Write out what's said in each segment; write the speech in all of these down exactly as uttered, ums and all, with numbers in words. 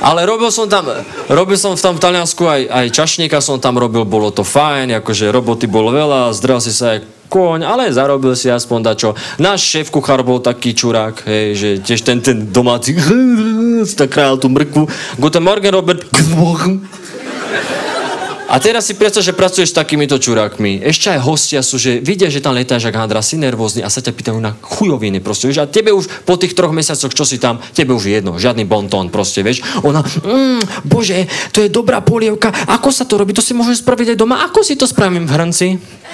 Ale robil som tam, robil som tam v Taliansku aj, aj čašníka som tam robil, bolo to fajn, akože roboty bolo veľa, zdrel si sa aj koň, ale zarobil si aspoň dačo. Náš šéf kuchár bol taký čurák, hej, že tiež ten, ten domáci tak krájal tú mrkvu. Guten Morgen, Robert. A teraz si predstav, že pracuješ s takýmito čurákmi. Ešte aj hostia sú, že vidia, že tam letáš jak handra, si nervózny a sa ťa pýtajú na chujoviny, proste, vieš. A tebe už po tých troch mesiacoch, čo si tam, tebe už jedno, žiadny bontón, proste, vieš. Ona, mm, bože, to je dobrá polievka, ako sa to robí, to si môžeš spraviť aj doma, ako si to spravím v hrnci?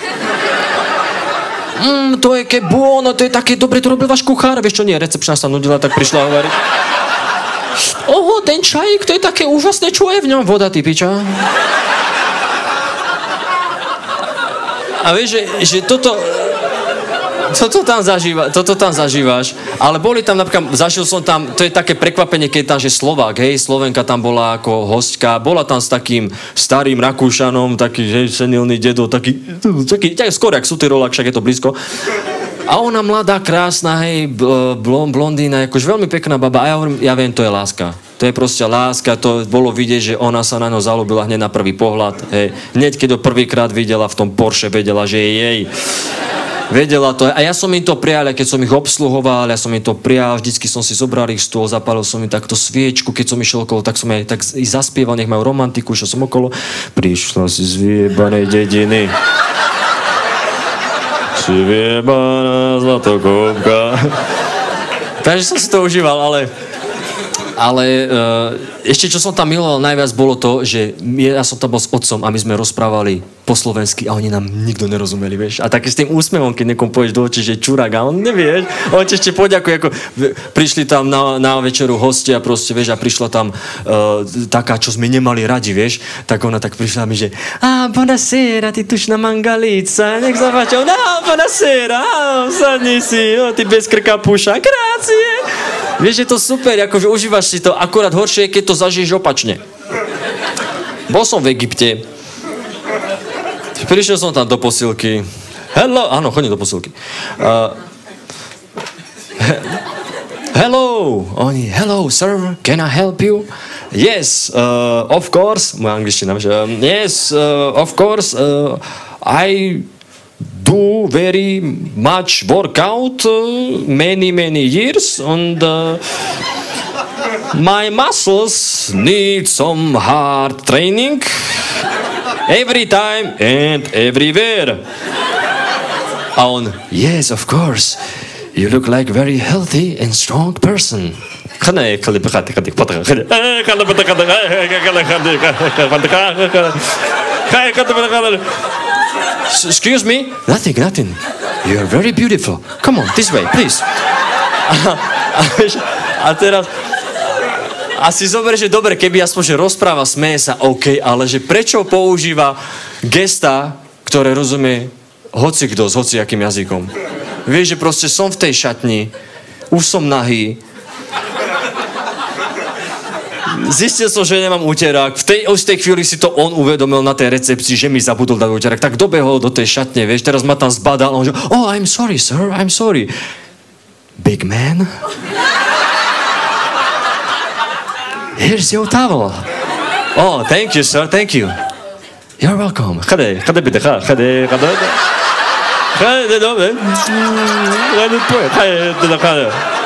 Mm, to je ke buono, to je také dobre, to robil váš kuchár, vieš čo, nie, recepčná sa nudila, tak prišla hovoriť. Oho, ten čajík, to je také úžasné, čo je v ňom, voda, ty piča. A vieš, že, že toto, toto, tam zažíva, toto tam zažívaš, ale boli tam napríklad, zažil som tam, to je také prekvapenie, keď tam, že Slovák, hej, Slovenka tam bola ako hostka, bola tam s takým starým Rakúšanom, taký, že senilný dedo, taký, taký, taký skôr jak Sutyrolák, však je to blízko. A ona mladá, krásna, hej, blond, blondína, akože veľmi pekná baba. A ja hovorím, ja viem, to je láska. To je proste láska, to bolo vidieť, že ona sa na ňo zalúbila hneď na prvý pohľad. Hej. Hneď, keď ho prvýkrát videla v tom Porsche, vedela, že je jej. Vedela to. A ja som im to prijal, keď som ich obsluhoval, ja som im to prijal, vždycky som si zobral ich stôl, zapálil som im takto sviečku, keď som išiel okolo, tak som aj tak i zaspieval, nech majú romantiku, išiel som okolo. Prišla si z vyjebanej dediny. Si vyjebaná zlatokopka. Takže som si to užíval, ale... Ale uh, ešte, čo som tam miloval najviac, bolo to, že ja som tam bol s otcom a my sme rozprávali po slovensky a oni nám nikto nerozumeli, vieš. A taký s tým úsmevom, keď niekomu povieš do očí, že čurák a on nevieš. On ti ešte poďakuje, ako prišli tam na, na večeru hostia, proste, vieš, a prišla tam uh, taká, čo sme nemali radi, vieš. Tak ona tak prišla mi, že a buonasera, ty tušná mangalica, nech sa páči. No, buonasera, sadni si, no, ty bez krka puša, grácie. Vieš, je to super, akože užívaš si to, akurát horšie je, keď to zažiješ opačne. Bol som v Egypte. Prišiel som tam do posilky. Hello, áno, chodím do posilky. Uh, hello, oni, hello, sir, can I help you? Yes, uh, of course, moja angličtina, um, yes, uh, of course, uh, I... do very much workout uh, many many years and uh, my muscles need some hard training every time and everywhere. A on, yes, of course, you look like very healthy and strong person. Excuse me? Nothing, nothing. You are very beautiful. Come on, this way, please. A, a, a teraz... A si zober, že dobre, keby aspoň, že rozpráva, smeje sa, OK, ale že prečo používa gesta, ktoré rozumie hocikto s hociakým jazykom? Vieš, že proste som v tej šatni, už som nahý, zistil som, že nemám úterák. V tej, v tej chvíli si to on uvedomil na tej recepcii, že mi zabudol dať úterák. Tak dobehol do tej šatne, vieš, teraz ma tam zbadal. On že, oh, I'm sorry, sir, I'm sorry. Big man? Here's your towel. Oh, thank you, sir, thank you. You're welcome. Chade, chade bide, chade, chade, chade. Chade, dobre. Chade, chade, chade.